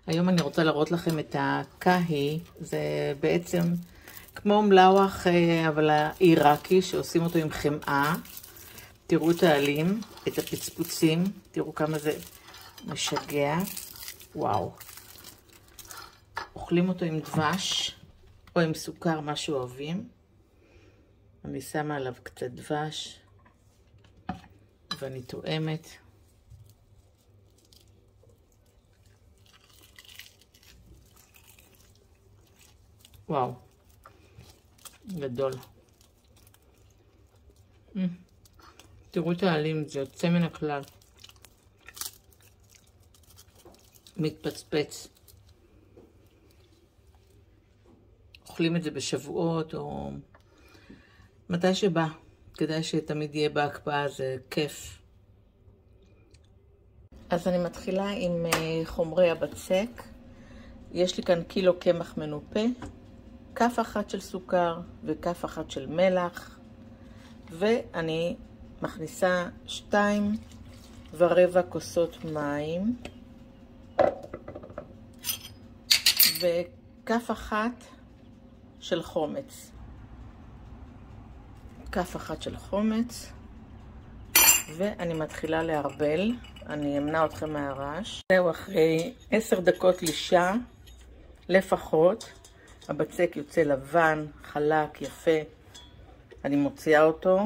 היום אני רוצה להראות לכם את הקהי. זה בעצם כמו מלאווח, אבל העיראקי, שעושים אותו עם חמאה. תראו את העלים, את הפצפוצים, תראו כמה זה משגע. וואו. אוכלים אותו עם דבש או עם סוכר, מה שאוהבים. אני שמה עליו קצת דבש ואני תואמת. וואו, גדול. תראו את העלים, זה יוצא מן הכלל. מתפצפץ. אוכלים את זה בשבועות או מתי שבא. כדאי שתמיד יהיה בהקפאה, זה כיף. אז אני מתחילה עם חומרי הבצק. יש לי כאן קילו קמח מנופה, כף אחת של סוכר וכף אחת של מלח, ואני מכניסה 2.25 כוסות מים וכף אחת של חומץ. כף אחת של חומץ, ואני מתחילה להרבל. אני אמנע אתכם מהרעש. זהו, אחרי 10 דקות לישה לפחות, הבצק יוצא לבן, חלק, יפה. אני מוציאה אותו.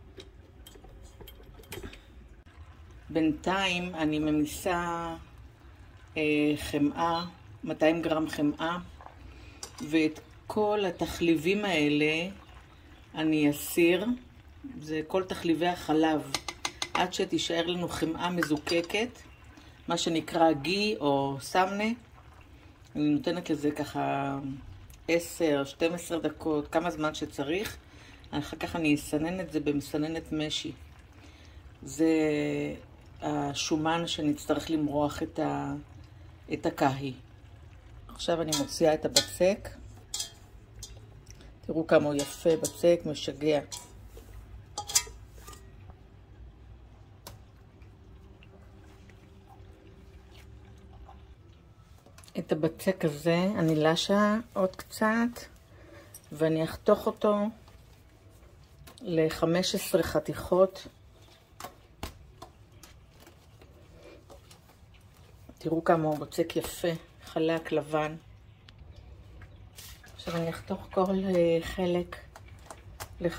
בינתיים אני ממיסה חמאה, 200 גרם חמאה, ואת כל התחליבים האלה אני אסיר. זה כל תחליבי החלב, עד שתישאר לנו חמאה מזוקקת, מה שנקרא גי או סמנה. אני נותנת לזה ככה 10-12 דקות, כמה זמן שצריך. אחר כך אני אסנן את זה במסננת משי. זה השומן שנצטרך למרוח את הקהי. עכשיו אני מוציאה את הבצק. תראו כמה הוא יפה, בצק משגע. את הבצק הזה אני לשה עוד קצת, ואני אחתוך אותו ל-15 חתיכות. תראו כמה הוא בצק יפה, חלק לבן. עכשיו אני אחתוך כל חלק ל5.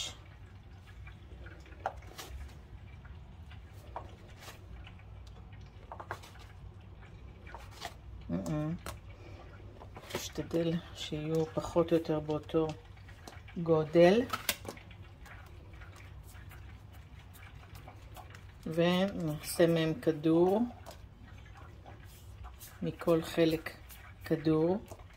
אשתדל שיהיו פחות או יותר באותו גודל. ונעשה מהם כדור, מכל חלק כדור.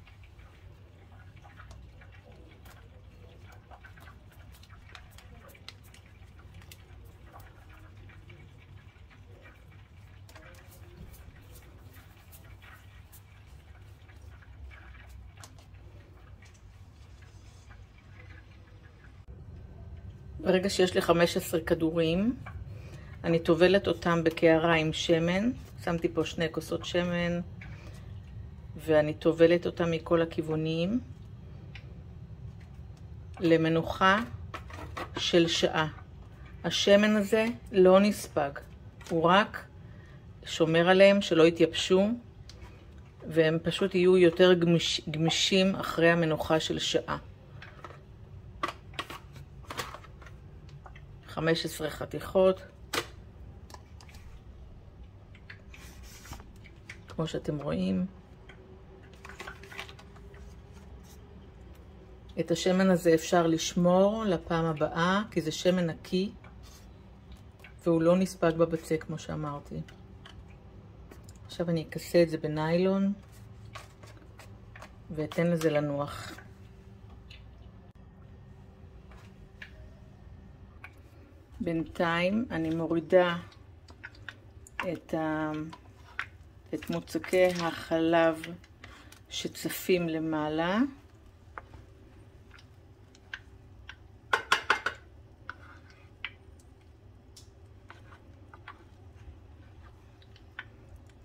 ברגע שיש לי 15 כדורים, אני טובלת אותם בקערה עם שמן. שמתי פה 2 כוסות שמן, ואני טובלת אותם מכל הכיוונים למנוחה של שעה. השמן הזה לא נספג, הוא רק שומר עליהם שלא יתייבשו, והם פשוט יהיו יותר גמישים אחרי המנוחה של שעה. 15 חתיכות. כמו שאתם רואים. את השמן הזה אפשר לשמור לפעם הבאה, כי זה שמן נקי, והוא לא נספג בבצק כמו שאמרתי. עכשיו אני אכסה את זה בניילון, ואתן לזה לנוח. בינתיים אני מורידה את מוצקי החלב שצפים למעלה.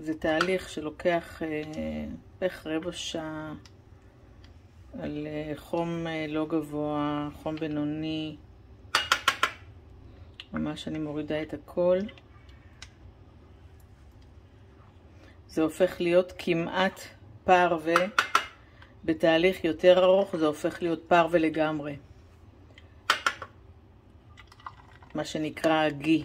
זה תהליך שלוקח בערך רבע שעה על חום לא גבוה, חום בינוני. ממש אני מורידה את הכל. זה הופך להיות כמעט פרווה. בתהליך יותר ארוך זה הופך להיות פרווה לגמרי. מה שנקרא הגי.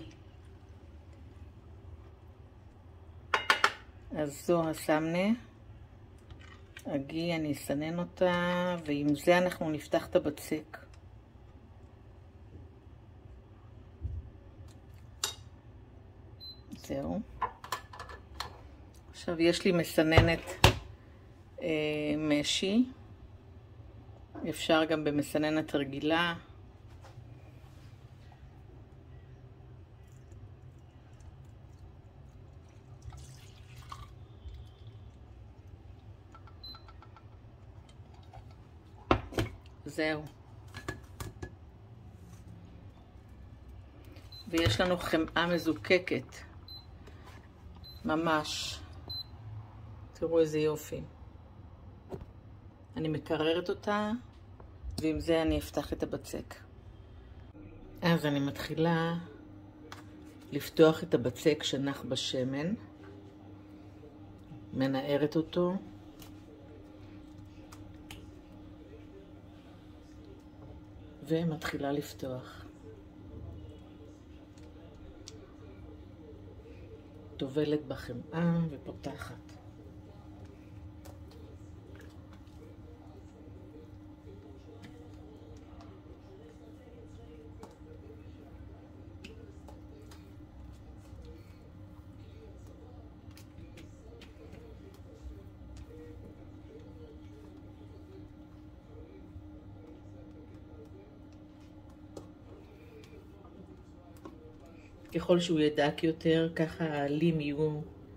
אז זו הסמנה. הגי, אני אסנן אותה, ועם זה אנחנו נפתח את הבצק. זהו. עכשיו יש לי מסננת משי. אפשר גם במסננת רגילה. זהו. ויש לנו חמאה מזוקקת. ממש. תראו איזה יופי. אני מקררת אותה, ועם זה אני אפתח את הבצק. אז אני מתחילה לפתוח את הבצק שנח בשמן. מנערת אותו. ומתחילה לפתוח. טובלת בחמאה ופותחת. ככל שהוא ידק יותר, ככה העלים יהיו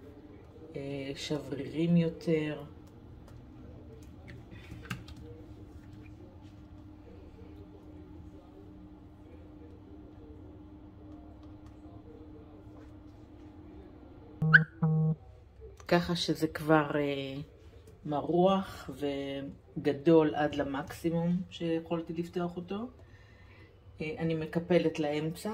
שברירים יותר. ככה שזה כבר מרוח וגדול עד למקסימום שיכולתי לפתוח אותו. אני מקפלת לאמצע.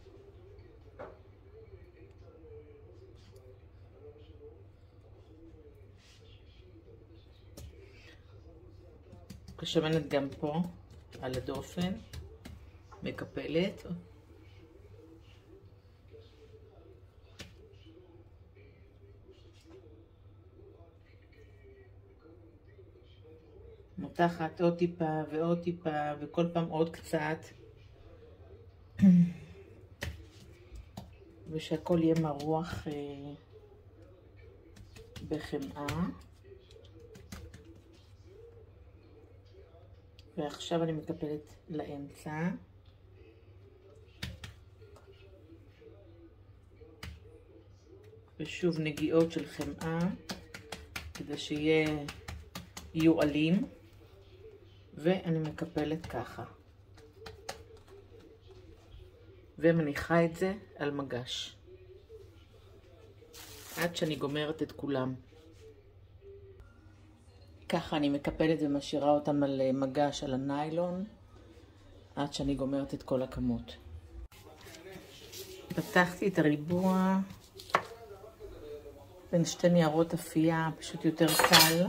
השמנת גם פה על הדופן, מקפלת. מותחת עוד טיפה ועוד טיפה, וכל פעם עוד קצת. ושהכל יהיה מרוח בחמאה. ועכשיו אני מקפלת לאמצע. ושוב נגיעות של חמאה, כדי יהיו עלים. ואני מקפלת ככה. ומניחה את זה על מגש. עד שאני גומרת את כולם. ככה אני מקפלת ומשאירה אותם על מגש על הניילון, עד שאני גומרת את כל הכמות. פתחתי את הריבוע בין שתי ניירות אפייה, פשוט יותר קל.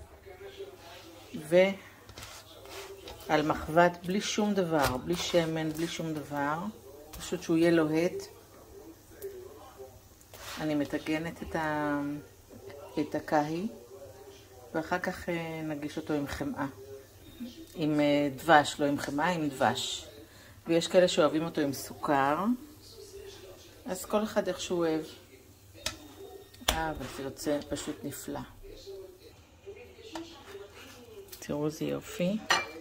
ועל מחבת בלי שום דבר, בלי שמן, בלי שום דבר. פשוט שהוא יהיה לוהט. אני מטגנת את הקהי. ואחר כך נגיש אותו עם חמאה. עם דבש, לא עם חמאה, עם דבש. ויש כאלה שאוהבים אותו עם סוכר. אז כל אחד איך שהוא אוהב. אבל זה יוצא פשוט נפלא. תראו איזה יופי.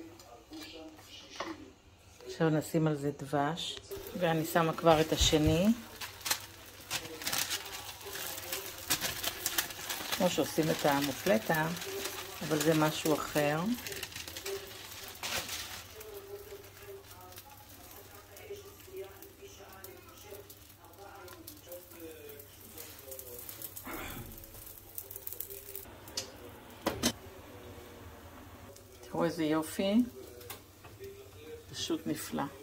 עכשיו נשים על זה דבש. ואני שמה כבר את השני. כמו שעושים את המופלטה, אבל זה משהו אחר. תראו איזה יופי, פשוט נפלא.